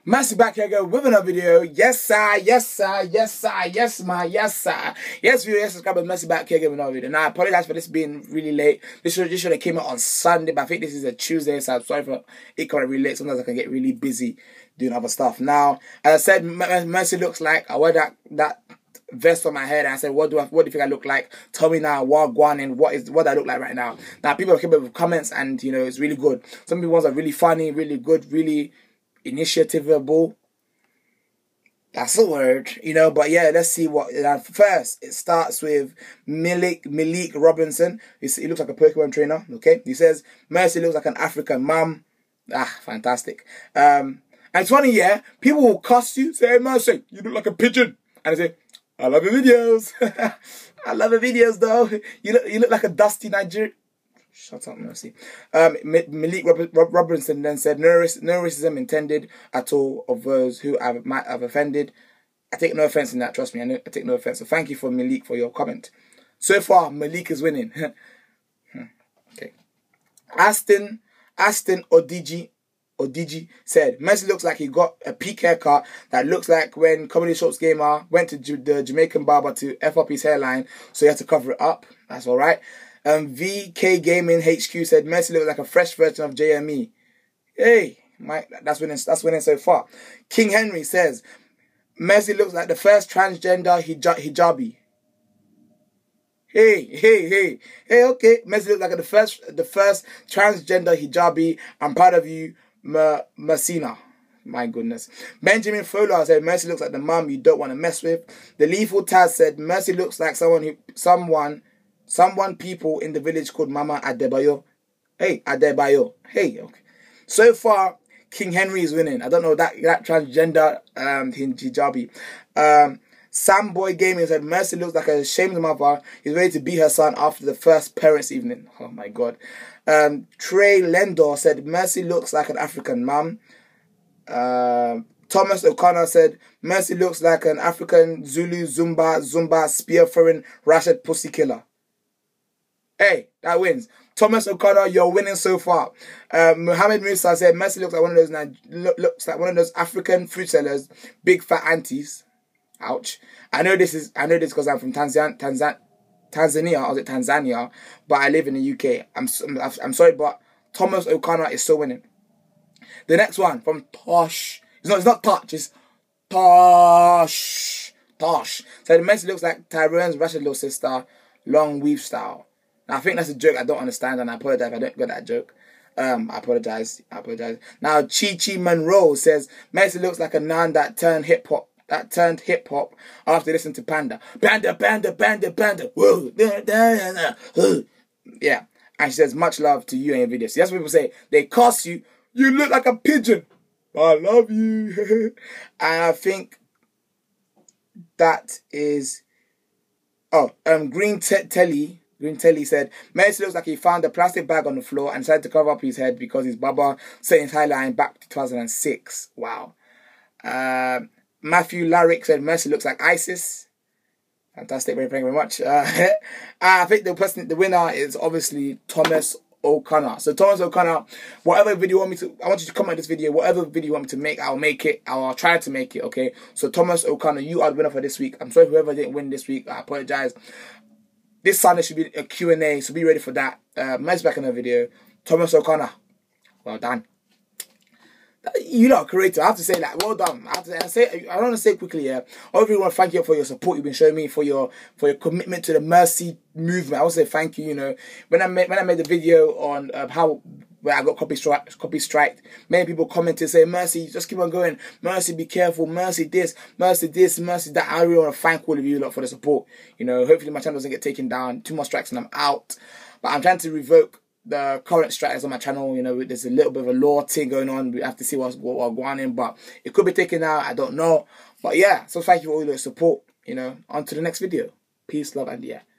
Mercy back here again with another video. Yes sir, yes sir, yes sir, yes ma, yes sir. Yes viewer, yes subscribers, Mercy back here again with another video. Now I apologize for this being really late. This should have came out on Sunday, but I think this is a Tuesday, so I'm sorry for it coming really late. Sometimes I can get really busy doing other stuff. Now, as I said, Mercy looks like I wear that vest on my head, and I said, what do you think I look like? Tell me now, what and what do I look like right now? Now people came up with comments, and you know it's really good. Some people ones are really funny, really good, really initiativable. That's the word, you know. But yeah, let's see what. First, it starts with Malik Robinson. He looks like a Pokemon trainer. Okay, he says Mercy looks like an African mum. Ah, fantastic. And it's funny, yeah. People will cuss you, say, hey, Mercy, you look like a pigeon, and I say, I love your videos. I love your videos, though. You look like a dusty Nigerian. Shut up, Mercy. Malik Robinson then said, no racism intended at all of those who might have offended. I take no offense in that, trust me. I take no offense. So thank you for Malik for your comment. So far, Malik is winning. Okay. Aston Odigi said, Mercy looks like he got a peak haircut that looks like when Comedy Shorts Gamer went to the Jamaican barber to F up his hairline, so he had to cover it up. That's all right. VK Gaming HQ said Mercy looks like a fresh version of JME. Hey, that's winning so far. King Henry says Mercy looks like the first transgender hijabi. Hey, okay. Mercy looks like the first transgender hijabi. I'm proud of you, Messina. My goodness. Benjamin Fowler said Mercy looks like the mum you don't want to mess with. The Lethal Taz said Mercy looks like someone people in the village called Mama Adebayo. Hey, Adebayo. Hey, okay. So far, King Henry is winning. I don't know that transgender hijabi. Samboy Gaming said Mercy looks like a ashamed mother. He's ready to beat her son after the first parents' evening. Oh my god. Trey Lendor said Mercy looks like an African mum. Thomas O'Connor said Mercy looks like an African Zulu Zumba spear throwing Rashid pussy killer. Hey, that wins. Thomas O'Connor, you're winning so far. Muhammad Musa said Mercy looks like one of those African food sellers, big fat aunties. Ouch. I know this because I'm from Tanzania. I was at Tanzania, but I live in the UK. I'm sorry, but Thomas O'Connor is still winning. The next one from Tosh. It's not Touch. It's Tosh. Tosh. So the Mercy looks like Tyrone's Rashid little sister, long weave style. Now, I think that's a joke I don't understand, and I apologize if I don't get that joke. I apologize. Now, Chi Monroe says Mercy looks like a nun that turned hip hop after listening to Panda. Panda. Whoa. Yeah. And she says, much love to you and your videos. See, that's what people say. They cuss you. You look like a pigeon. I love you. And I think that is... Oh, Green Telly said, Mercy looks like he found a plastic bag on the floor and decided to cover up his head because his barber set his hairline back to 2006. Wow. Matthew Larrick said, Mercy looks like ISIS. Fantastic. Thank you very much. I think the winner is obviously Thomas O'Connor. So Thomas O'Connor, whatever video you want me to, I want you to comment this video. Whatever video you want me to make, I'll make it. I'll try to make it, okay? So Thomas O'Connor, you are the winner for this week. I'm sorry whoever didn't win this week. I apologize. This Sunday should be a Q&A, so be ready for that. Mercy back in the video. Thomas O'Connor, well done. You lot are creative. I have to say that. Well done. I don't want to say it quickly, yeah. Obviously, I want to thank you for your support you've been showing me, for your commitment to the Mercy movement. I want to say thank you. You know, when I made the video on where I got copy striked, many people commented saying, Mercy, just keep on going. Mercy, be careful. Mercy this, Mercy that. I really want to thank all of you lot for the support. You know, hopefully my channel doesn't get taken down. 2 more strikes and I'm out. But I'm trying to revoke the current strikes on my channel. You know, there's a little bit of a law thing going on. We have to see what we're going in, but it could be taken out. I don't know. But yeah, so thank you for all your support. You know, on to the next video. Peace, love, and yeah.